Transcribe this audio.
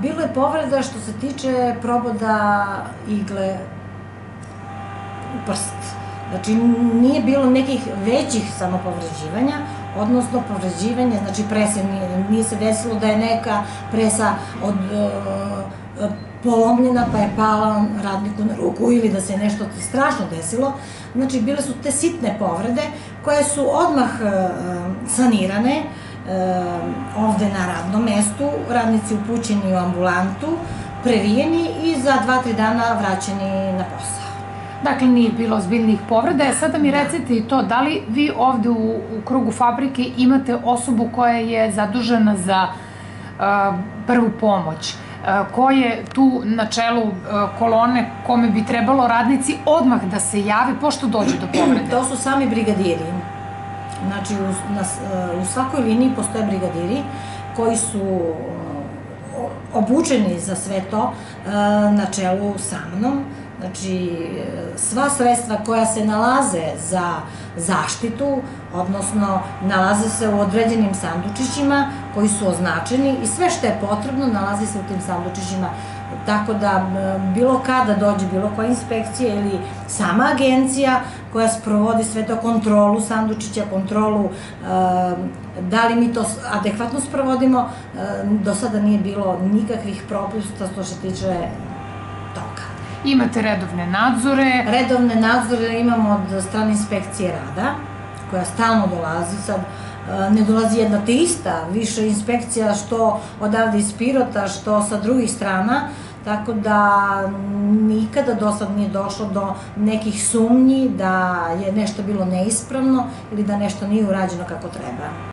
Bilo je povreda što se tiče proboda igle u prst. Znači, nije bilo nekih većih samopovređivanja, odnosno povređivanja, znači presa, nije se desilo da je neka presa polomljena pa je pala radniku na ruku ili da se nešto strašno desilo. Znači, bile su te sitne povrede koje su odmah sanirane ovde na radnom mestu, radnici upućeni u ambulantu, previjeni i za 2-3 dana vraćeni na posao. Dakle, nije bilo ozbiljnih povreda. Sada mi recite i to, da li vi ovde u krugu fabrike imate osobu koja je zadužena za prvu pomoć? Ko je tu na čelu kolone kome bi trebalo radnici odmah da se jave pošto dođe do povrede? To su sami brigadiri. Znači, u svakoj liniji postoje brigadiri koji su obučeni za sve to na čelu sa mnom. Znači, sva sredstva koja se nalaze za zaštitu, odnosno nalaze se u određenim sandučićima koji su označeni i sve što je potrebno nalazi se u tim sandučićima. Tako da bilo kada dođe bilo koja inspekcija ili sama agencija koja sprovodi sve to, kontrolu sandučića, kontrolu da li mi to adekvatno sprovodimo, do sada nije bilo nikakvih propusta što se tiče toga. Imate redovne nadzore? Redovne nadzore imamo od strane inspekcije rada, koja stalno dolazi. Sad ne dolazi jedna te ista, više inspekcija što odavde iz Pirota, što sa drugih strana, tako da nikada do sad nije došlo do nekih sumnji da je nešto bilo neispravno ili da nešto nije urađeno kako treba.